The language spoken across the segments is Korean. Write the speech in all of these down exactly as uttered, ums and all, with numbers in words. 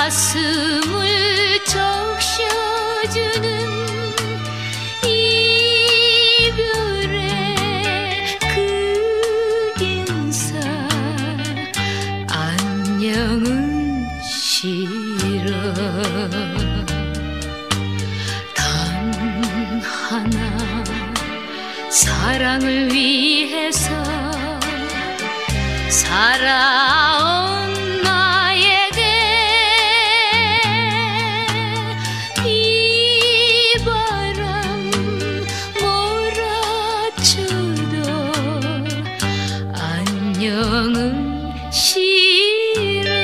가슴을 적셔주는 이별의 그 인사 안녕은 싫어. 단 하나 사랑을 위해서 살아온 나에게 비바람 몰아쳐도 안녕은 싫어.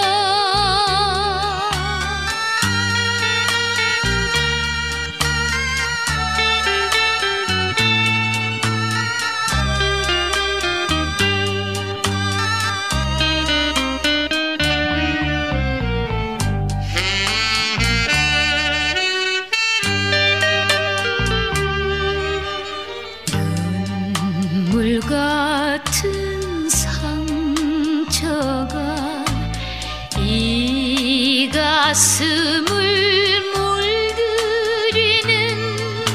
눈물 같은 상처가 이 가슴을 물들이는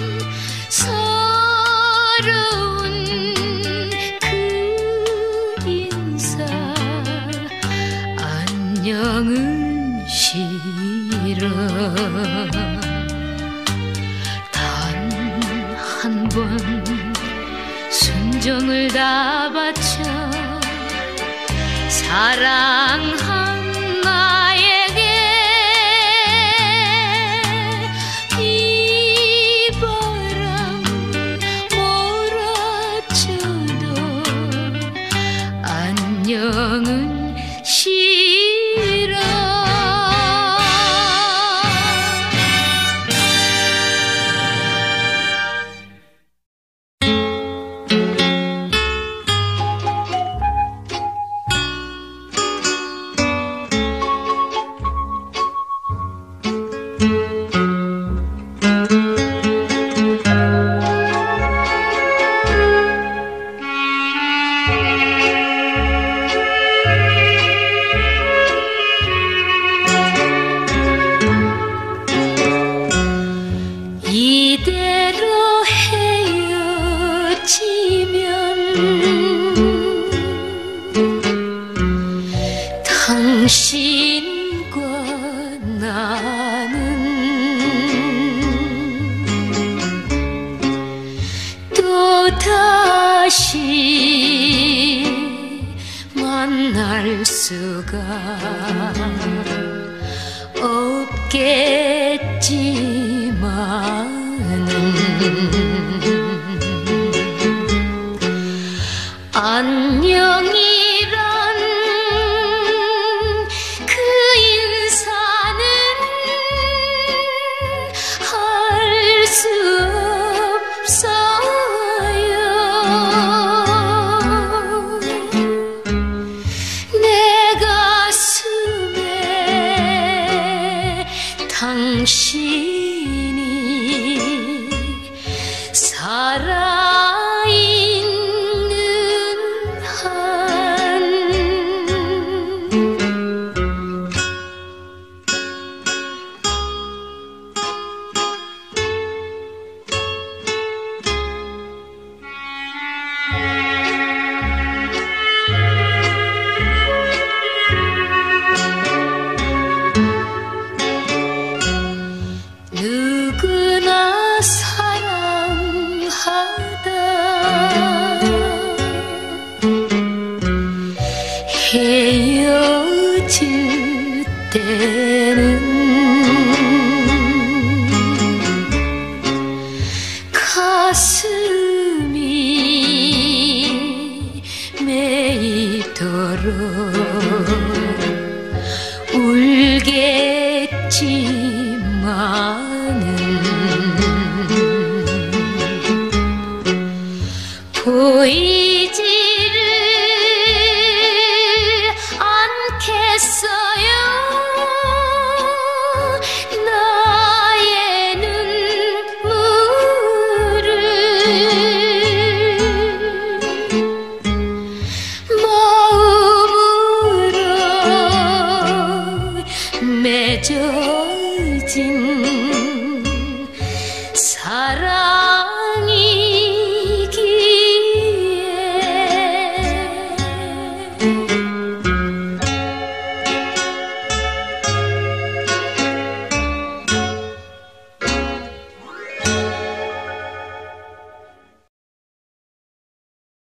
서러운 그 인사 안녕은 싫어. 단 한 번 순정을 다 바쳐 사랑한 나에게 비바람 몰아쳐도 안녕은 싫어. 이대로 헤어지면 당신과 나는 또다시 만날 수가 없겠지만은 안녕이란 그 인사는 할 수 없어요. 내 가슴에 당신이 살아있는 한 누구나 사랑하다 헤어질 때는 가슴이 메이도록 울겠지만은 보이지